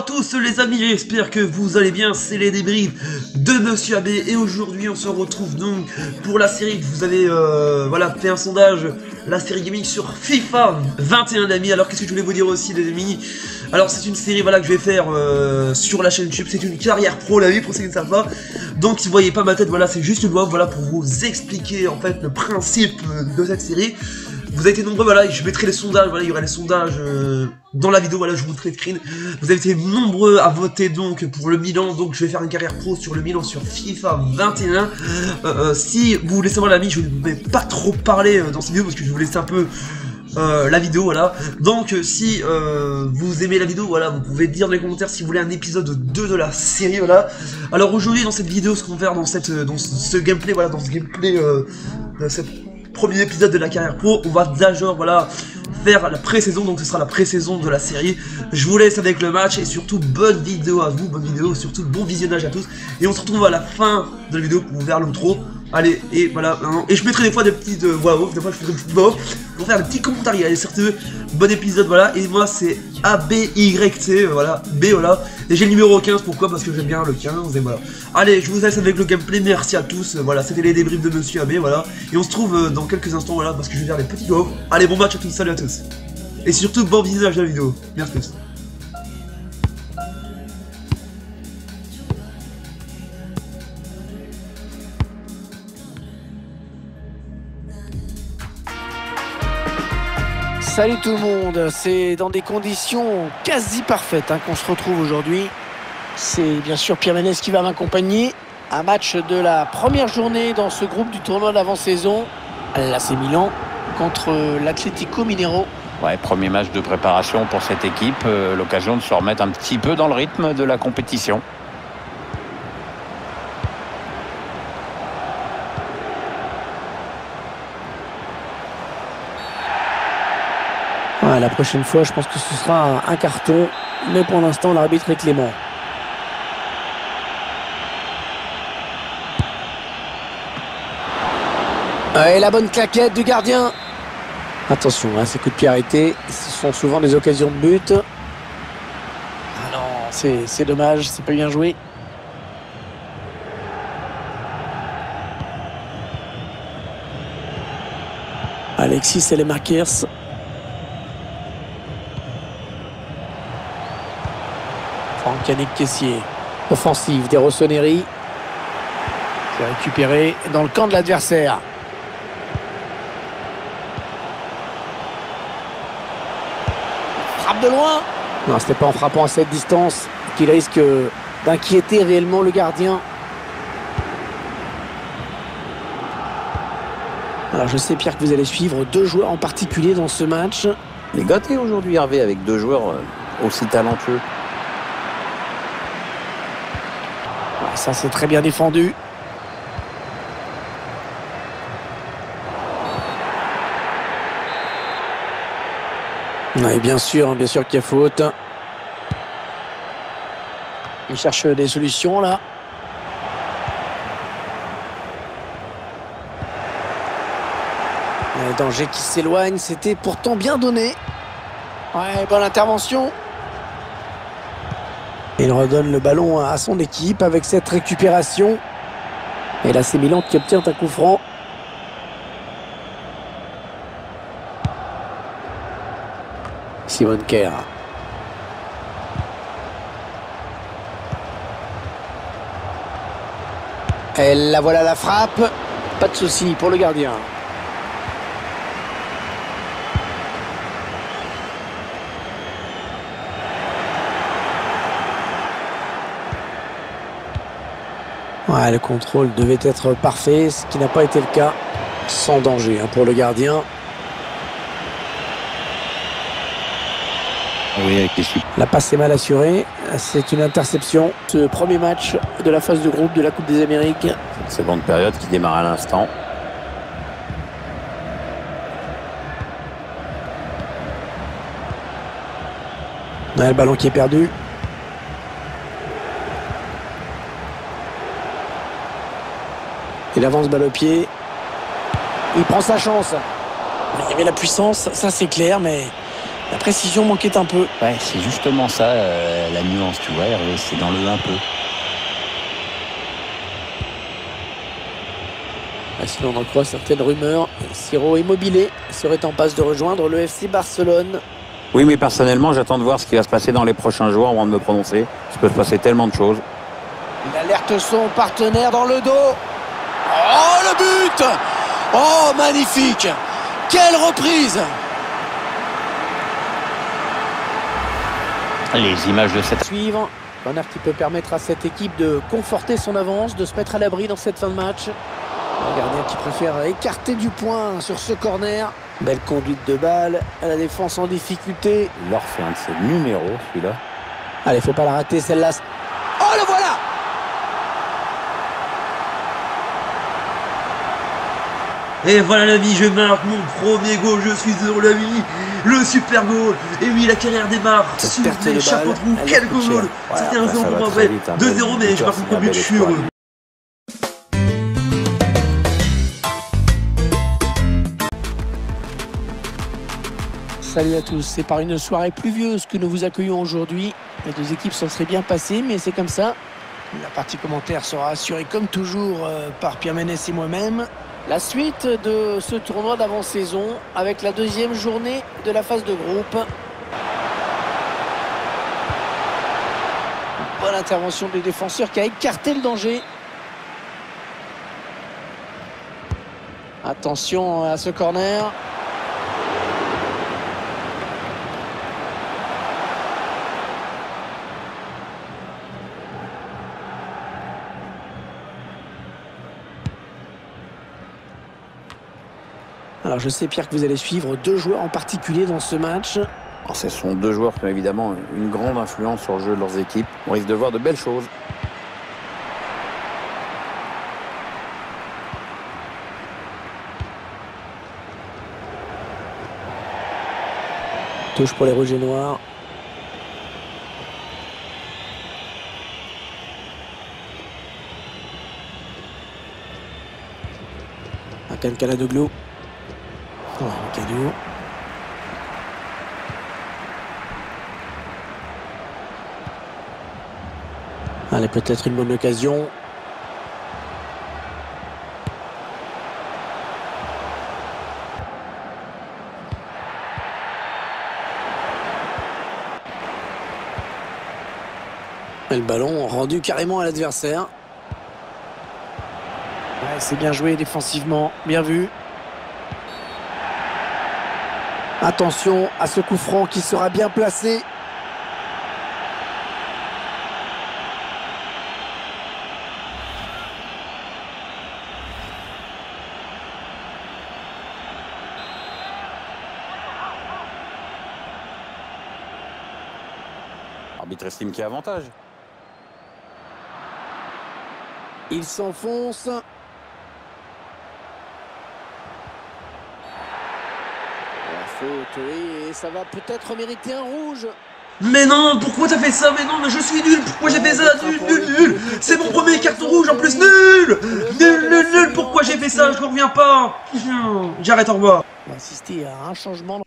tous les amis, j'espère que vous allez bien, c'est les débriefs de Monsieur AB et aujourd'hui on se retrouve donc pour la série que vous avez fait un sondage, la série gaming sur FIFA 21 amis. Alors qu'est-ce que je voulais vous dire aussi les amis? Alors c'est une série que je vais faire sur la chaîne YouTube, c'est une carrière pro la vie pour ceux qui ne savent pas. Donc si vous voyez pas ma tête, c'est juste une voix pour vous expliquer en fait le principe de cette série. Vous avez été nombreux, je mettrai les sondages, il y aura les sondages dans la vidéo, je vous mettrai le screen. Vous avez été nombreux à voter donc pour le Milan, donc je vais faire une carrière pro sur le Milan sur FIFA 21. Si vous voulez savoir l'ami, je ne vais pas trop parler dans cette vidéo parce que je vous laisse un peu la vidéo, Donc si vous aimez la vidéo, vous pouvez dire dans les commentaires si vous voulez un épisode 2 de la série, Alors aujourd'hui dans cette vidéo, ce qu'on va faire dans ce gameplay, dans cette premier épisode de la carrière pro, on va d'abord faire la pré-saison, donc ce sera la pré-saison de la série. Je vous laisse avec le match et surtout bonne vidéo à vous, surtout bon visionnage à tous. Et on se retrouve à la fin de la vidéo pour vers l'outro. Allez, et voilà, et je mettrai des fois des petites voix off, des fois je ferai des petites voix off pour faire des petits commentaires. Allez, surtout, bon épisode, et moi c'est ABYT, B, et j'ai le numéro 15, pourquoi? Parce que j'aime bien le 15, et voilà. Allez, je vous laisse avec le gameplay, merci à tous, c'était les débriefs de Monsieur AB, et on se trouve dans quelques instants, parce que je vais faire des petites voix off. Allez, bon match à tous, salut à tous, et surtout bon visionnage de la vidéo, merci à tous. Salut tout le monde, c'est dans des conditions quasi parfaites qu'on se retrouve aujourd'hui. C'est bien sûr Pierre Ménès qui va m'accompagner. Un match de la première journée dans ce groupe du tournoi d'avant-saison. L'AC Milan contre l'Atlético Mineiro. Ouais, premier match de préparation pour cette équipe, l'occasion de se remettre un petit peu dans le rythme de la compétition. La prochaine fois, je pense que ce sera un carton, mais pour l'instant, l'arbitre est clément. Et la bonne claquette du gardien. Attention, ces coups de pied arrêtés, ce sont souvent des occasions de but. Ah non, c'est dommage, c'est pas bien joué. Alexis Saelemaekers. Yannick Kessié, offensive des Rossoneri. C'est récupéré dans le camp de l'adversaire. Frappe de loin. Non, c'était pas en frappant à cette distance qu'il risque d'inquiéter réellement le gardien. Alors je sais Pierre que vous allez suivre deux joueurs en particulier dans ce match. Il est gâté aujourd'hui Hervé avec deux joueurs aussi talentueux. Ça, c'est très bien défendu. Et bien sûr qu'il y a faute. Il cherche des solutions, là. Le danger qui s'éloigne, c'était pourtant bien donné. Ouais, bonne intervention. Il redonne le ballon à son équipe avec cette récupération. Et là, c'est Milan qui obtient un coup franc. Simon Kerr. Et la voilà la frappe. Pas de souci pour le gardien. Le contrôle devait être parfait, ce qui n'a pas été le cas. Sans danger pour le gardien. Oui, la passe est mal assurée. C'est une interception. Ce premier match de la phase de groupe de la Coupe des Amériques. Seconde période qui démarre à l'instant. Le ballon qui est perdu. Il avance balle au pied. Il prend sa chance. Il y avait la puissance, ça c'est clair, mais La précision manquait un peu. Ouais, c'est justement ça la nuance, tu vois, Hervé, c'est dans le un peu. Si l'on en croit certaines rumeurs, Ciro Immobile serait en passe de rejoindre le FC Barcelone. Oui, mais personnellement, j'attends de voir ce qui va se passer dans les prochains jours avant de me prononcer. Il peut se passer tellement de choses. Il alerte son partenaire dans le dos. Oh, le but! Oh, magnifique! Quelle reprise! Les images de cette... Suivre, corner qui peut permettre à cette équipe de conforter son avance, de se mettre à l'abri dans cette fin de match. Un gardien qui préfère écarter du point sur ce corner. Belle conduite de balle, à la défense en difficulté. Il leur fait un de ses numéros, celui-là. Allez, faut pas la rater celle-là. Oh, le voilà! Et voilà l'ami, je marque mon premier goal, je suis heureux l'ami, le super goal. Et oui, la carrière démarre sur les chapeaux de roue, quel goal. C'était 1-0 pour moi, ouais, 2-0, mais je marque mon premier but, je suis heureux. Salut à tous, c'est par une soirée pluvieuse que nous vous accueillons aujourd'hui. Les deux équipes s'en seraient bien passées, mais c'est comme ça. La partie commentaire sera assurée comme toujours par Pierre Ménès et moi-même. La suite de ce tournoi d'avant-saison avec la deuxième journée de la phase de groupe. Bonne intervention du défenseur qui a écarté le danger. Attention à ce corner. Alors je sais Pierre que vous allez suivre deux joueurs en particulier dans ce match. Alors, ce sont deux joueurs qui ont évidemment une grande influence sur le jeu de leurs équipes. On risque de voir de belles choses. Touche pour les rouges et noirs. Akan Kaladoglou. Oh, un cadeau. Allez, peut-être une bonne occasion. Et le ballon rendu carrément à l'adversaire. Ouais, c'est bien joué défensivement, bien vu. Attention à ce coup franc qui sera bien placé. L'arbitre estime qu'il y a avantage. Il s'enfonce. Faute, oui, et ça va peut-être mériter un rouge. Mais non, pourquoi t'as fait ça? Mais non, mais je suis nul. Pourquoi j'ai fait ça? Nul. C'est mon premier carton rouge en plus. Nul. Pourquoi j'ai fait ça? Je ne reviens pas. J'arrête, au revoir. On va assister à un changement.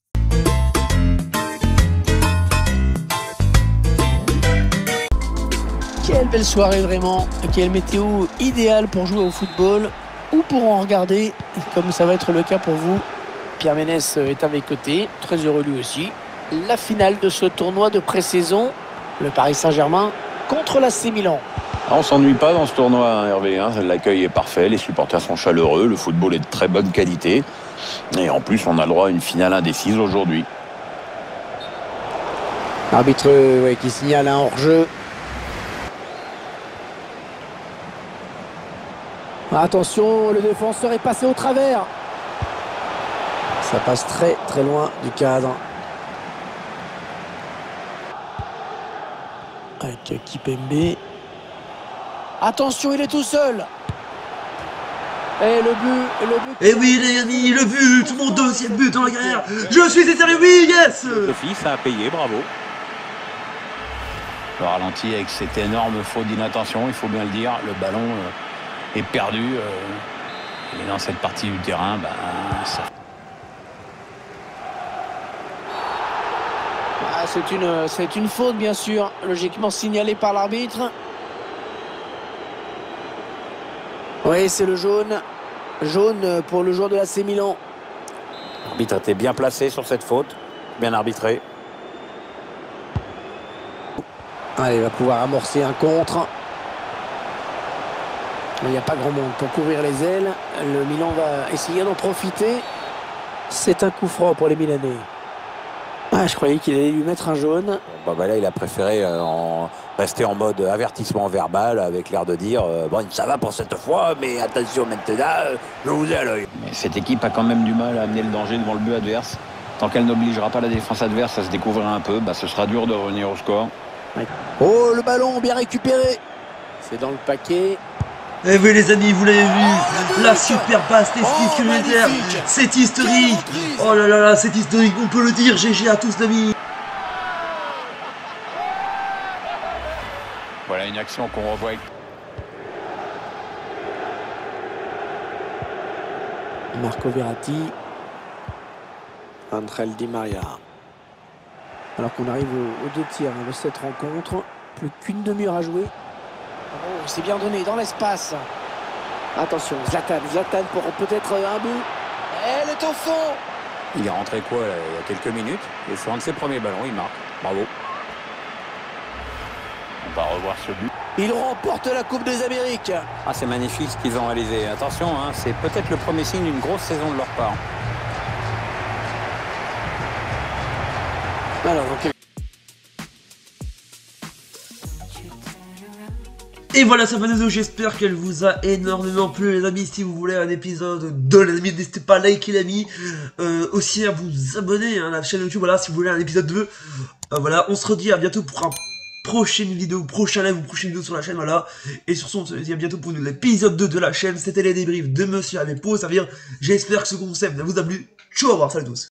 Quelle belle soirée vraiment. Quelle météo idéale pour jouer au football ou pour en regarder, comme ça va être le cas pour vous. Pierre Ménès est à mes côtés, très heureux lui aussi. La finale de ce tournoi de pré-saison, le Paris Saint-Germain contre l'AC Milan. On ne s'ennuie pas dans ce tournoi, hein, Hervé. Hein. L'accueil est parfait, les supporters sont chaleureux, le football est de très bonne qualité. Et en plus, on a le droit à une finale indécise aujourd'hui. Arbitre qui signale un hors-jeu. Attention, le défenseur est passé au travers. Ça passe très très loin du cadre. Avec Kipembe. Attention, il est tout seul. Et le but. Et oui les amis, le but, mon deuxième but dans la carrière. Je suis sérieux, oui, yes. Sophie, ça a payé, bravo. Le ralenti avec cette énorme faute d'inattention, il faut bien le dire. Le ballon est perdu. Et dans cette partie du terrain, ça... C'est une faute, bien sûr, logiquement signalée par l'arbitre. Oui, c'est le jaune. Jaune pour le joueur de l'AC Milan. L'arbitre était bien placé sur cette faute, bien arbitré. Allez, il va pouvoir amorcer un contre. Il n'y a pas grand monde pour couvrir les ailes. Le Milan va essayer d'en profiter. C'est un coup franc pour les Milanais. Ah, je croyais qu'il allait lui mettre un jaune. Bah là, il a préféré rester en mode avertissement verbal avec l'air de dire bon, ça va pour cette fois, mais attention maintenant, je vous ai à l'œil. Mais cette équipe a quand même du mal à amener le danger devant le but adverse. Tant qu'elle n'obligera pas la défense adverse à se découvrir un peu, ce sera dur de revenir au score. Oh, le ballon bien récupéré. C'est dans le paquet. Et oui les amis, vous l'avez vu, la super passe d'Esquisse supplémentaire, c'est historique. Oh là là là, c'est historique, on peut le dire, GG à tous l'amis. Voilà une action qu'on revoit. Marco Verratti. Angel Di Maria. Alors qu'on arrive aux deux tiers de cette rencontre. Plus qu'une demi-heure à jouer. Oh, c'est bien donné dans l'espace. Attention, Zlatan pour peut-être un but. Elle est au fond. Il est rentré quoi là, il y a quelques minutes. Et sur un de ses premiers ballons, il marque. Bravo. On va revoir ce but. Il remporte la Coupe des Amériques. Ah, c'est magnifique ce qu'ils ont réalisé. Attention, hein, c'est peut-être le premier signe d'une grosse saison de leur part. Alors, donc... Et voilà, ça va nous, j'espère qu'elle vous a énormément plu les amis. Si vous voulez un épisode 2 les amis, n'hésitez pas à liker les amis, aussi à vous abonner à la chaîne YouTube, voilà, si vous voulez un épisode 2. Voilà, on se redit à bientôt pour un prochaine vidéo, prochain live ou prochaine vidéo sur la chaîne, voilà. Et sur ce, on se dit à bientôt pour l'épisode 2 de la chaîne. C'était les débriefs de Monsieur Abepo, ça veut dire, j'espère que ce concept vous a plu. Ciao, au revoir, salut à tous.